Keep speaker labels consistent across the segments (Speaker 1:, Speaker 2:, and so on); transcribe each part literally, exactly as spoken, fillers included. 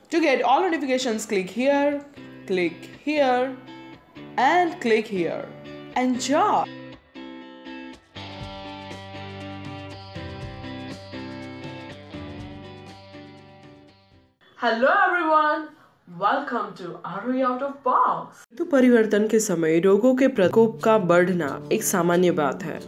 Speaker 1: To get all notifications, click here, click here, and click here. Enjoy! Hello everyone! Welcome to Are We Out of Box? ऋतु परिवर्तन के समय रोगों के प्रकोप का बढ़ना एक सामान्य बात है।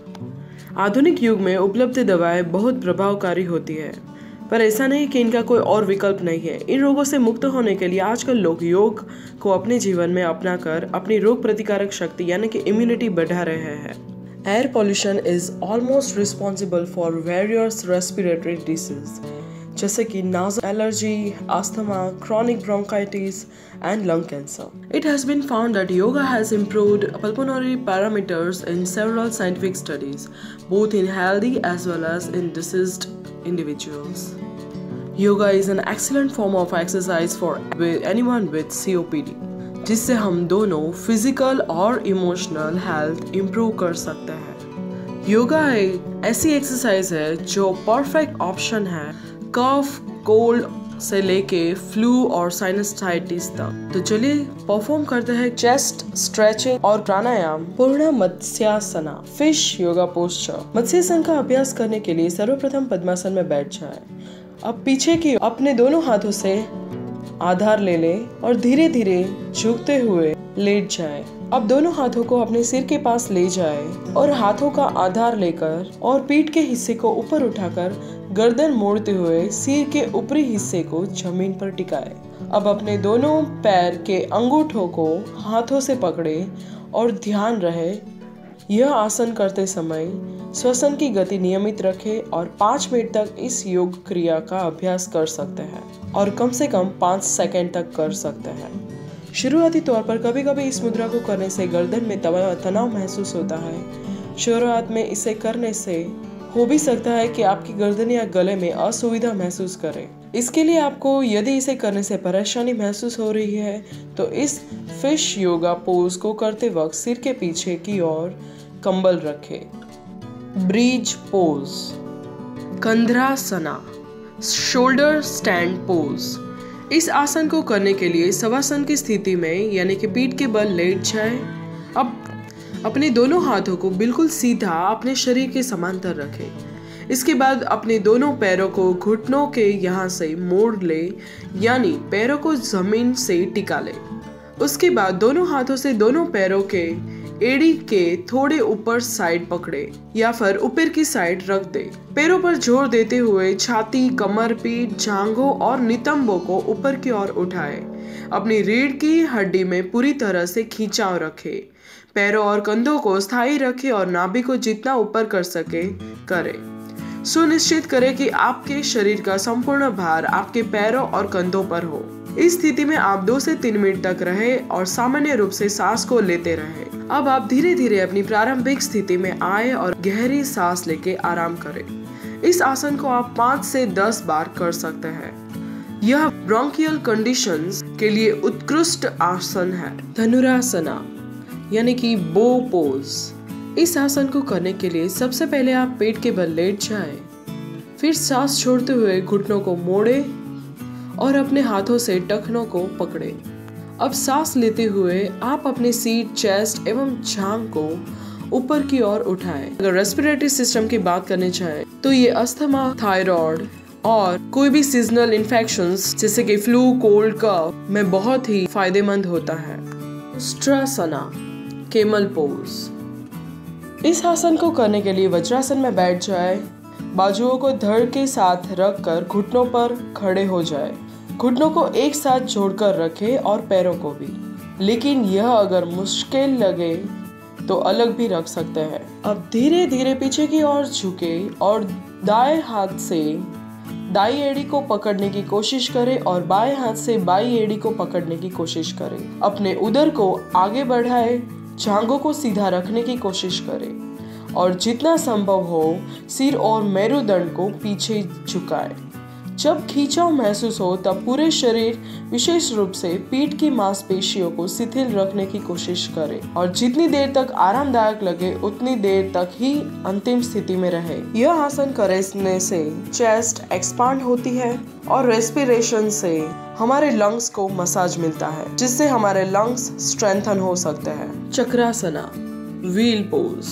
Speaker 1: आधुनिक युग में उपलब्ध दवाएं बहुत प्रभावकारी होती है, पर ऐसा नहीं कि इनका कोई और विकल्प नहीं है। इन रोगों से मुक्त होने के लिए आजकल लोग योग को अपने जीवन में अपनाकर अपनी रोग प्रतिकारक शक्ति यानी कि इम्यूनिटी बढ़ा रहे हैं। Air pollution is almost responsible for various respiratory disease जैसे कि nasal allergy, asthma, chronic bronchitis, and lung cancer. It has been found that yoga has improved pulmonary parameters in several scientific studies, both in healthy as well as in diseased individuals. Yoga is an excellent form of exercise for anyone with C O P D, जिससे हम दोनों physical और emotional health improve कर सकते हैं। योगा एक ऐसी exercise है जो परफेक्ट ऑप्शन है कफ, कोल्ड से लेके फ्लू और साइनसाइटिस तक। तो चलिए परफॉर्म करते हैं चेस्ट स्ट्रेचिंग और प्राणायाम। पूर्ण मत्स्यासना, फिश योगा पोस्चर। मत्स्यासन का अभ्यास करने के लिए सर्वप्रथम पद्मासन में बैठ जाएं। अब पीछे की अपने दोनों हाथों से आधार ले लें और धीरे धीरे झुकते हुए लेट जाएं। अब दोनों हाथों को अपने सिर के पास ले जाएं और हाथों का आधार लेकर और पीठ के हिस्से को ऊपर उठाकर गर्दन मोड़ते हुए सिर के ऊपरी हिस्से को जमीन पर टिकाएं। अब अपने दोनों पैर के अंगूठों को हाथों से पकड़े और ध्यान रहे यह आसन करते समय श्वसन की गति नियमित रखें और पाँच मिनट तक इस योग क्रिया का अभ्यास कर सकते हैं और कम से कम पाँच सेकंड तक कर सकते हैं। शुरुआती तौर पर कभी कभी इस मुद्रा को करने से गर्दन में तनाव महसूस होता है। शुरुआत में इसे करने से हो भी सकता है कि आपकी गर्दन या गले में असुविधा महसूस करें। इसके लिए आपको यदि इसे करने से परेशानी महसूस हो रही है तो इस फिश योगा पोज को करते वक्त सिर के पीछे की ओर कंबल रखें। ब्रिज पोज, कंधरासना, शोल्डर स्टैंड पोज। इस आसन को करने के लिए शवासन की स्थिति में यानी कि पीठ के बल लेट जाएं। अब अपने दोनों हाथों को बिल्कुल सीधा अपने शरीर के समांतर रखें। इसके बाद अपने दोनों पैरों को घुटनों के यहाँ से मोड़ ले यानी पैरों को जमीन से टिका ले। उसके बाद दोनों हाथों से दोनों पैरों के एड़ी के थोड़े ऊपर साइड पकड़े या फिर ऊपर की साइड रख दे। पैरों पर जोर देते हुए छाती, कमर, पीठ, जांघों और नितंबों को ऊपर की ओर उठाए। अपनी रीढ़ की हड्डी में पूरी तरह से खींचाव रखे। पैरों और कंधों को स्थायी रखें और नाभि को जितना ऊपर कर सके करें। सुनिश्चित करें कि आपके शरीर का संपूर्ण भार आपके पैरों और कंधों पर हो। इस स्थिति में आप दो से तीन मिनट तक रहे और सामान्य रूप से सांस को लेते रहे। अब आप धीरे धीरे अपनी प्रारंभिक स्थिति में आए और गहरी सांस लेके आराम करें। इस आसन को आप पाँच से दस बार कर सकते हैं। यह ब्रोंकियल कंडीशंस के लिए उत्कृष्ट आसन है। धनुरासना यानी कि बो पोज। इस आसन को करने के लिए सबसे पहले आप पेट के बल लेट जाएं, फिर सांस छोड़ते हुए घुटनों को मोड़े और अपने हाथों से टखनों को पकड़े। अब सांस लेते हुए आप अपने सीट, चेस्ट एवं जांघ को ऊपर की ओर उठाएं। अगर रेस्पिरेटरी सिस्टम की बात करने चाहें तो ये अस्थमा, थायराइड और कोई भी सीजनल इन्फेक्शंस जैसे कि फ्लू, कोल्ड, कफ में बहुत ही फायदेमंद होता है। वज्रासना, केमल पोज। इस आसन को करने के लिए वज्रासन में बैठ जाए। बाजुओं को धड़ के साथ रखकर घुटनों पर खड़े हो जाए। घुटनों को एक साथ जोड़कर रखें और पैरों को भी, लेकिन यह अगर मुश्किल लगे तो अलग भी रख सकते हैं। अब धीरे धीरे पीछे की ओर झुके और दाएं हाथ से दाई एड़ी को पकड़ने की कोशिश करें और बाएं हाथ से बाई एड़ी को पकड़ने की कोशिश करें। अपने उदर को आगे बढ़ाएं, जांघों को सीधा रखने की कोशिश करें और जितना संभव हो सिर और मेरुदंड को पीछे झुकाएं। जब खींचाव महसूस हो तब पूरे शरीर, विशेष रूप से पीठ की मांसपेशियों को शिथिल रखने की कोशिश करें और जितनी देर तक आरामदायक लगे उतनी देर तक ही अंतिम स्थिति में रहे। यह आसन करने से चेस्ट एक्सपांड होती है और रेस्पिरेशन से हमारे लंग्स को मसाज मिलता है, जिससे हमारे लंग्स स्ट्रेंथन हो सकते हैं। चक्रासना, व्हील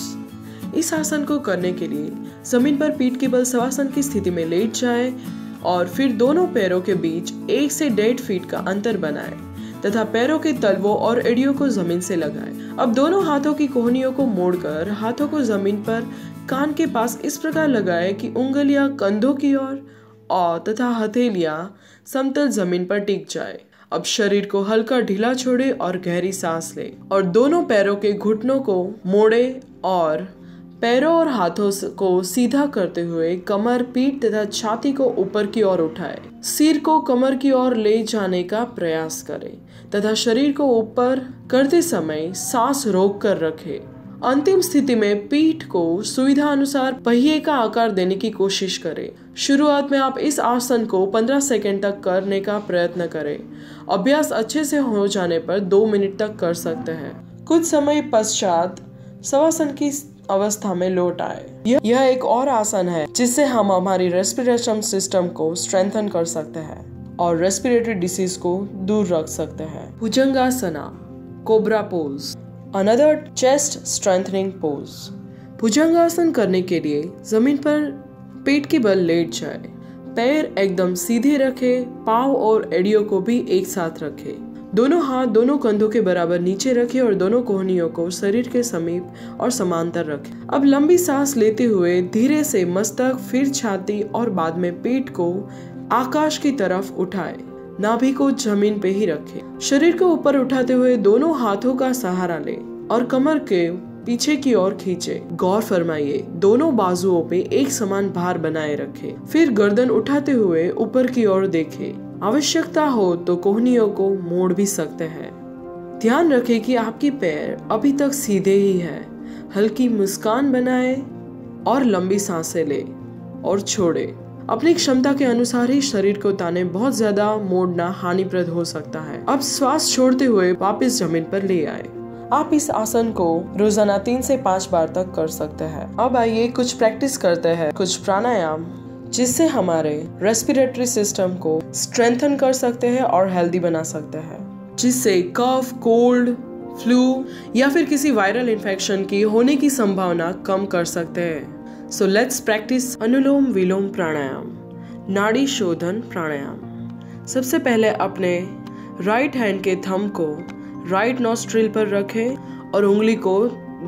Speaker 1: पोज। इस आसन को करने के लिए जमीन पर पीठ के बल शवासन की स्थिति में लेट जाए और फिर दोनों पैरों के बीच एक से डेढ़ फीट का अंतर बनाए तथा पैरों के तलवों और एड़ियों को जमीन से लगाए। अब दोनों हाथों की कोहनियों को मोड़कर हाथों को जमीन पर कान के पास इस प्रकार लगाए कि उंगलियां कंधों की ओर और तथा हथेलियां समतल जमीन पर टिक जाए। अब शरीर को हल्का ढीला छोड़े और गहरी सांस ले और दोनों पैरों के घुटनों को मोड़े और पैरों और हाथों को सीधा करते हुए कमर, पीठ तथा छाती को ऊपर की ओर उठाए। सिर को कमर की ओर ले जाने का प्रयास करें तथा शरीर को ऊपर करते समय सांस रोक कर रखें। अंतिम स्थिति में पीठ को सुविधा अनुसार पहिए का आकार देने की कोशिश करें। शुरुआत में आप इस आसन को पंद्रह सेकंड तक करने का प्रयत्न करें। अभ्यास अच्छे से हो जाने पर दो मिनट तक कर सकते हैं। कुछ समय पश्चात शवासन की अवस्था में लौट आए। यह एक और आसन है जिससे हम हमारी रेस्पिरेशन सिस्टम को स्ट्रेंथन कर सकते हैं और रेस्पिरेटरी डिसीज को दूर रख सकते हैं। भुजंगासना, cobra pose, another chest strengthening pose. भुजंगासन करने के लिए जमीन पर पेट के बल लेट जाए, पैर एकदम सीधे रखे, पाँव और एड़ियों को भी एक साथ रखे। दोनों हाथ दोनों कंधों के बराबर नीचे रखें और दोनों कोहनियों को शरीर के समीप और समांतर रखें। अब लंबी सांस लेते हुए धीरे से मस्तक, फिर छाती और बाद में पेट को आकाश की तरफ उठाए। नाभि को जमीन पे ही रखें। शरीर को ऊपर उठाते हुए दोनों हाथों का सहारा लें और कमर के पीछे की ओर खींचे। गौर फरमाइए, दोनों बाजुओं पे एक समान भार बनाए रखें। फिर गर्दन उठाते हुए ऊपर की ओर देखें। आवश्यकता हो तो कोहनियों को मोड़ भी सकते हैं। ध्यान रखें कि आपकी पैर अभी तक सीधे ही है। हल्की मुस्कान बनाए और लंबी सांसें ले और छोड़े। अपनी क्षमता के अनुसार ही शरीर को ताने। बहुत ज्यादा मोड़ना हानिप्रद हो सकता है। अब श्वास छोड़ते हुए वापस जमीन पर ले आए। आप इस आसन को रोजाना तीन से पाँच बार तक कर सकते हैं। अब आइए कुछ प्रैक्टिस करते हैं, कुछ प्राणायाम जिससे हमारे रेस्पिरेटरी सिस्टम को स्ट्रेंथन कर सकते हैं और हेल्दी बना सकते हैं, जिससे कफ, कोल्ड, फ्लू या फिर किसी वायरल इन्फेक्शन की होने की संभावना कम कर सकते हैं। सो लेट्स प्रैक्टिस अनुलोम विलोम प्राणायाम, नाड़ी शोधन प्राणायाम। सबसे पहले अपने राइट हैंड के थंब को राइट नॉस्ट्रिल पर रखें और उंगली को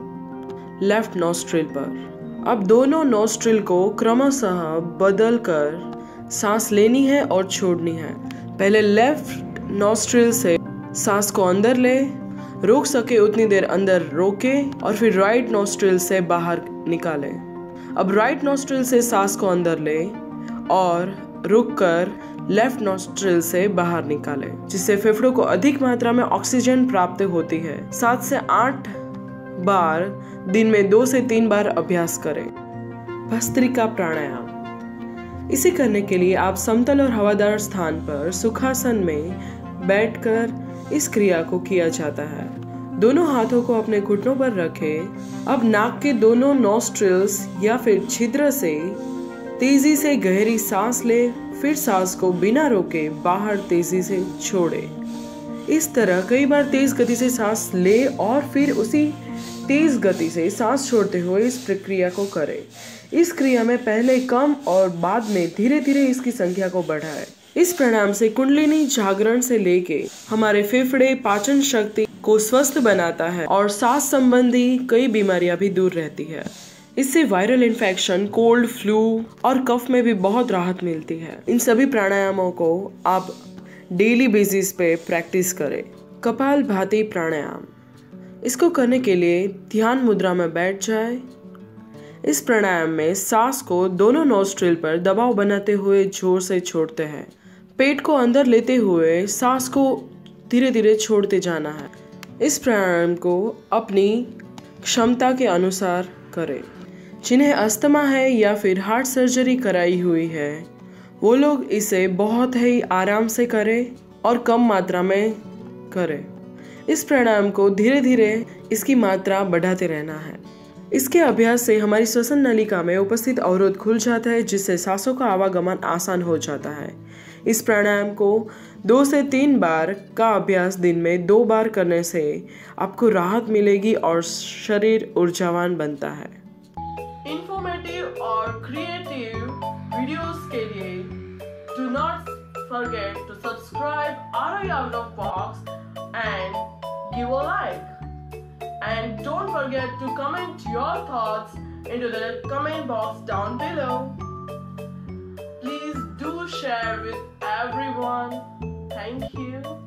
Speaker 1: लेफ्ट नॉस्ट्रिल पर। अब दोनों नॉस्ट्रिल को क्रमशः बदल कर सांस लेनी है और छोड़नी है। पहले लेफ्ट नॉस्ट्रिल से सांस को अंदर ले, रोक सके उतनी देर अंदर रोके और फिर राइट नॉस्ट्रिल से बाहर निकाले। अब राइट नॉस्ट्रिल से सांस को अंदर ले और रुक कर लेफ्ट नॉस्ट्रिल से बाहर निकाले, जिससे फेफड़ों को अधिक मात्रा में ऑक्सीजन प्राप्त होती है। सात से आठ बार दिन में दो से तीन बार अभ्यास करें। भस्त्रिका प्राणायाम। इसे करने के लिए आप समतल और हवादार स्थान पर सुखासन में बैठकर इस क्रिया को किया जाता है। दोनों हाथों को अपने घुटनों पर रखें। अब नाक के दोनों नॉस्ट्रिल्स या फिर छिद्र से तेजी से गहरी सांस ले, फिर सांस को बिना रोके बाहर तेजी से छोड़े। इस तरह कई बार तेज गति से सांस ले और फिर उसी तेज गति से सांस छोड़ते हुए इस प्रक्रिया को करें। इस क्रिया में पहले कम और बाद में धीरे धीरे इसकी संख्या को बढ़ाएं। इस प्राणायाम से कुंडलिनी जागरण से लेके हमारे फेफड़े, पाचन शक्ति को स्वस्थ बनाता है और सांस संबंधी कई बीमारियां भी दूर रहती है। इससे वायरल इन्फेक्शन, कोल्ड, फ्लू और कफ में भी बहुत राहत मिलती है। इन सभी प्राणायामों को आप डेली बेसिस पे प्रैक्टिस करें। कपालभाति प्राणायाम। इसको करने के लिए ध्यान मुद्रा में बैठ जाए। इस प्राणायाम में सांस को दोनों नोस्ट्रिल पर दबाव बनाते हुए जोर से छोड़ते हैं। पेट को अंदर लेते हुए सांस को धीरे धीरे छोड़ते जाना है। इस प्राणायाम को अपनी क्षमता के अनुसार करें। जिन्हें अस्थमा है या फिर हार्ट सर्जरी कराई हुई है वो लोग इसे बहुत ही आराम से करें और कम मात्रा में करें। इस प्राणायाम को धीरे धीरे इसकी मात्रा बढ़ाते रहना है। इसके अभ्यास से हमारी श्वसन नलिका में उपस्थित अवरोध खुल जाता है, जिससे सांसों का आवागमन आसान हो जाता है। इस प्राणायाम को दो से तीन बार का अभ्यास दिन में दो बार करने से आपको राहत मिलेगी और शरीर ऊर्जावान बनता है। इंफॉर्मेटिव और क्रिएटिव वीडियोस के लिए do not forget to subscribe Arohi out of box and give a like, and don't forget to comment your thoughts into the comment box down below. Please do share with everyone. Thank you.